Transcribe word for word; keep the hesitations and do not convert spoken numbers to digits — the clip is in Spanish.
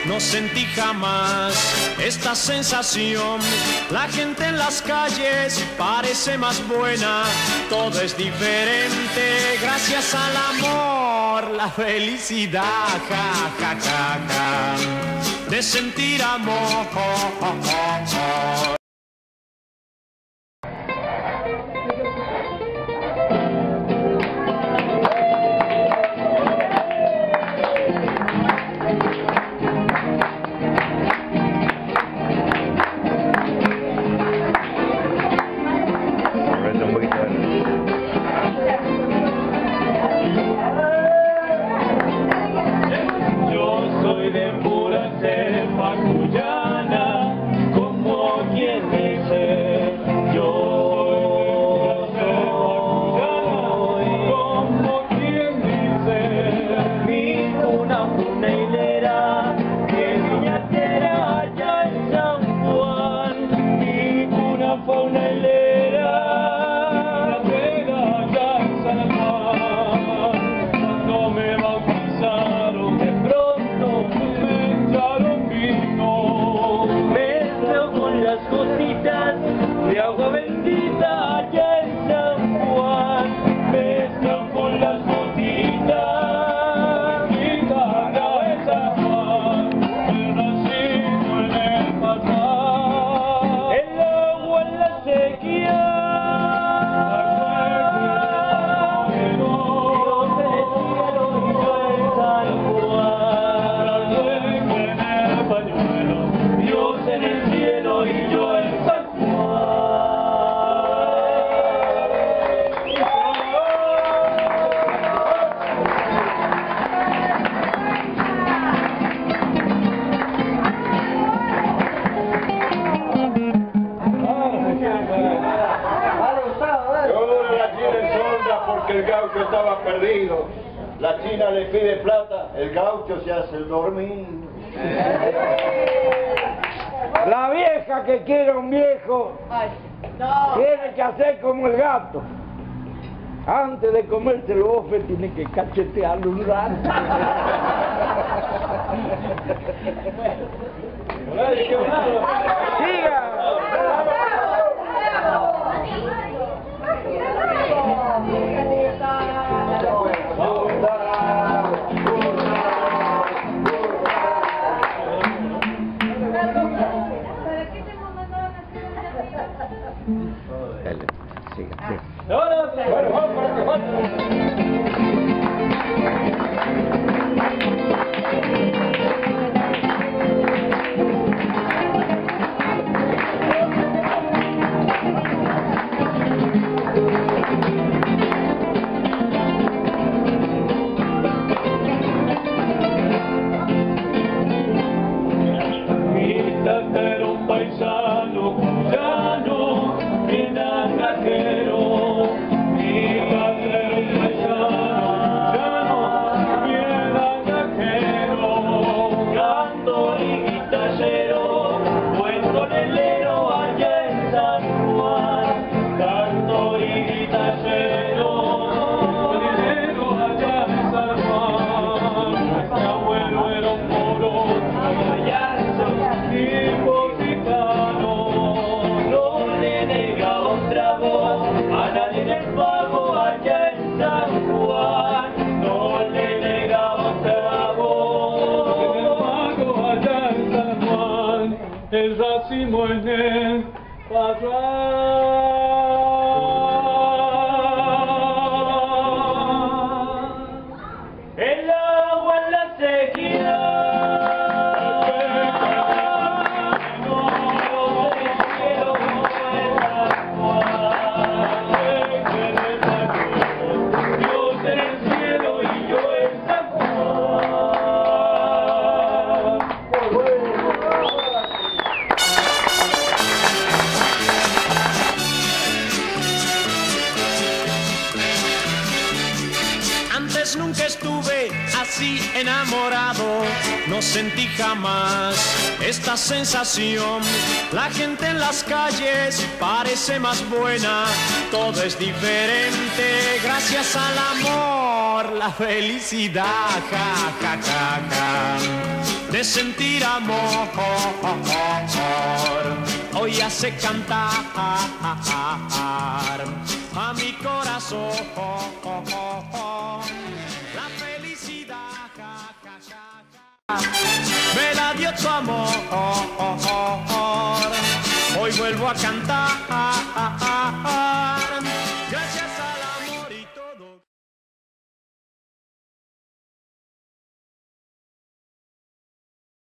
no sentí jamás esta sensación. La gente en las calles parece más buena, todo es diferente gracias al amor, la felicidad, ja, ja, ja, ja, de sentir amor. El gaucho estaba perdido, la china le pide plata, el gaucho se hace el dormido. La vieja que quiere un viejo tiene que hacer como el gato. Antes de comerse el bofe tiene que cachetearlo un rato. ¡Siga! Dale, siga. No, no, bueno, vamos para que falta. El racimo en el parral. El agua en la sequía. Dios en el cielo y yo en San Juan. Nunca estuve así enamorado, no sentí jamás esta sensación. La gente en las calles parece más buena, todo es diferente gracias al amor, la felicidad, ja, ja, ja, ja, de sentir amor, hoy hace cantar a mi corazón la felicidad, me la dio tu amor, hoy vuelvo a cantar